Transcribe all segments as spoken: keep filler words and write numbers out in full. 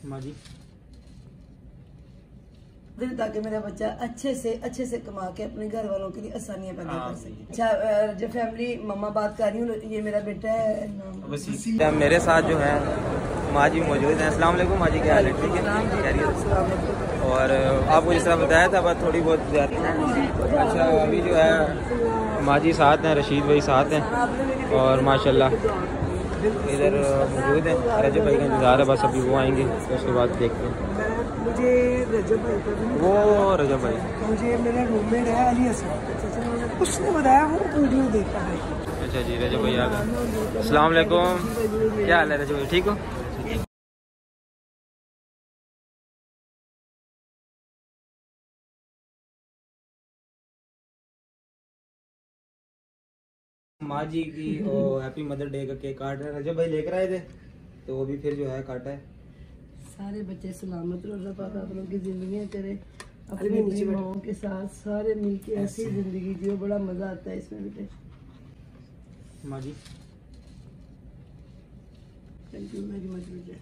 माँ जी ताकि मेरा बच्चा अच्छे से अच्छे से कमा के अपने घर वालों के लिए आसानियां पैदा कर सके। अच्छा, जो फैमिली मम्मा बात कर रही हूँ, ये मेरा बेटा है वसीम। मेरे साथ जो है माँ जी मौजूद हैं। अस्सलाम वालेकुम माँ जी, क्या हाल है? ठीक है, और आपको जिस तरह बताया था बात थोड़ी बहुत ज़्यादा। अच्छा, अभी जो है माँ जी साथ हैं, रशीद भाई साथ हैं और माशाल्लाह इधर मौजूद हैं। रजब भाई का इंतज़ार है, बस अभी वो आएंगे तो उसके बाद देखते हैं। मुझे रजब भाई का वो रजब भाई मुझे मेरा रूममेट है अली हसन, उसने बताया वो वीडियो देखा है। अच्छा जी, रजब भाई आ गए। अस्सलाम वालेकुम, क्या हाल है रजब भाई? ठीक हो? माँ जी की और हैप्पी मदर डे का केक काट रहे हैं। रजब भाई लेकर आए थे तो वो भी फिर जो है काटा है। सारे बच्चे सलामत रहो, अल्लाह पाक आप लोगों की जिंदगी करे अपनी माओं के साथ सारे मिलके ऐसी जिंदगी जियो, बड़ा मजा आता है इसमें बेटे। माँ जी थैंक यू वेरी मच बेटे।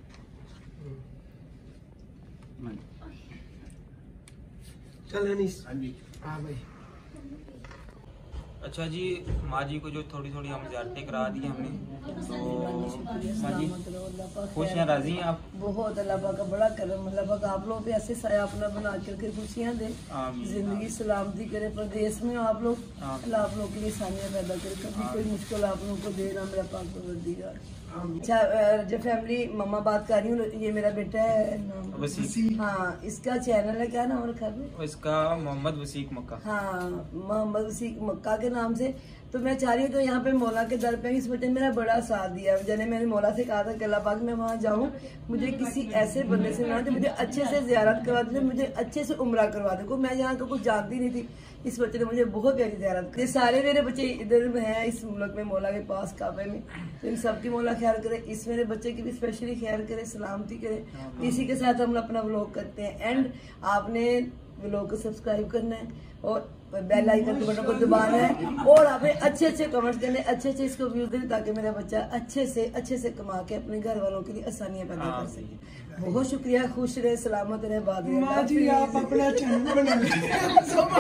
चल अनीस। हाँ भाई। अच्छा जी, माँ जी को जो थोड़ी थोड़ी हम ज़ियारतें करा दी हमने, तो माँ जी खुश हैं, राजी हैं आप? बहुत, अल्लाह पाक का बड़ा करम, अल्लाह पाक आप लोग पे ऐसे साया अपना बना करके खुशियाँ दे, जिंदगी सलामती करे। प्रदेश में आप लोग अल्लाह आप लोग के लिए आसानियाँ पैदा करे, कभी कोई मुश्किल आप लोगों को दे ना मेरा पाक परवरदिगार। अच्छा, जो फैमिली मम्मा बात कर रही हूँ, ये मेरा बेटा है वसीम। हाँ, इसका चैनल है, क्या नाम रखा है इसका? मोहम्मद वसीक मक्का। हाँ, मोहम्मद वसीक मक्का के नाम से। तो मैं चाह रही हूँ तो यहाँ पे मौला के दर पे इस बच्चे ने मेरा बड़ा साथ दिया। जैसे मैंने मौला से कहा था कि अल्लाह पाक मैं वहाँ जाऊँ, मुझे किसी ऐसे बंदे से मिला जो मुझे अच्छे से ज़ियारत करवा दे, मुझे अच्छे से उम्रा करवा दे। मैं यहाँ का कुछ जानती नहीं थी, इस बच्चे ने मुझे बहुत प्यारी ज़ियारत की। सारे मेरे बच्चे इधर हैं इस मुल्क में मौला के पास काबे में, तो इन सबकी मौला ख्याल करे, इस मेरे बच्चे की भी स्पेशली ख्याल करे, सलामती करे। इसी के साथ हम अपना व्लॉग करते हैं। एंड आपने व्लॉग को सब्सक्राइब करना है और बेल आइकन के बटन को दबाना है और आपने अच्छे अच्छे कमेंट्स करने, अच्छे अच्छे इसको व्यूज देने, ताकि मेरा बच्चा अच्छे से अच्छे से कमा के अपने घर वालों के लिए आसानियां पैदा कर सके। बहुत शुक्रिया, खुश रहे, सलामत रहे, बाद में